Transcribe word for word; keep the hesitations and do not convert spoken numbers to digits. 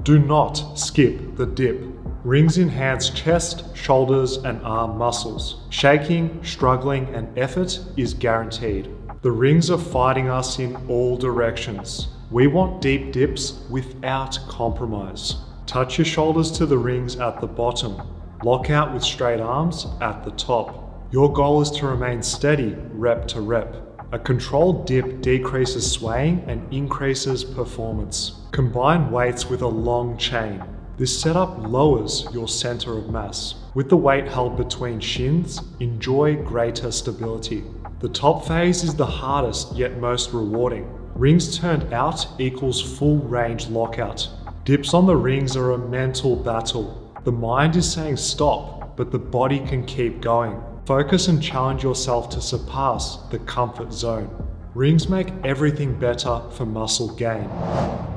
Do not skip the dip. Rings enhance chest, shoulders, and arm muscles. Shaking, struggling, and effort is guaranteed. The rings are fighting us in all directions. We want deep dips without compromise. Touch your shoulders to the rings at the bottom. Lock out with straight arms at the top. Your goal is to remain steady rep to rep. A controlled dip decreases swaying and increases performance. Combine weights with a long chain. This setup lowers your center of mass. With the weight held between shins, enjoy greater stability. The top phase is the hardest yet most rewarding. Rings turned out equals full range lockout. Dips on the rings are a mental battle. The mind is saying stop, but the body can keep going. Focus and challenge yourself to surpass the comfort zone. Rings make everything better for muscle gain.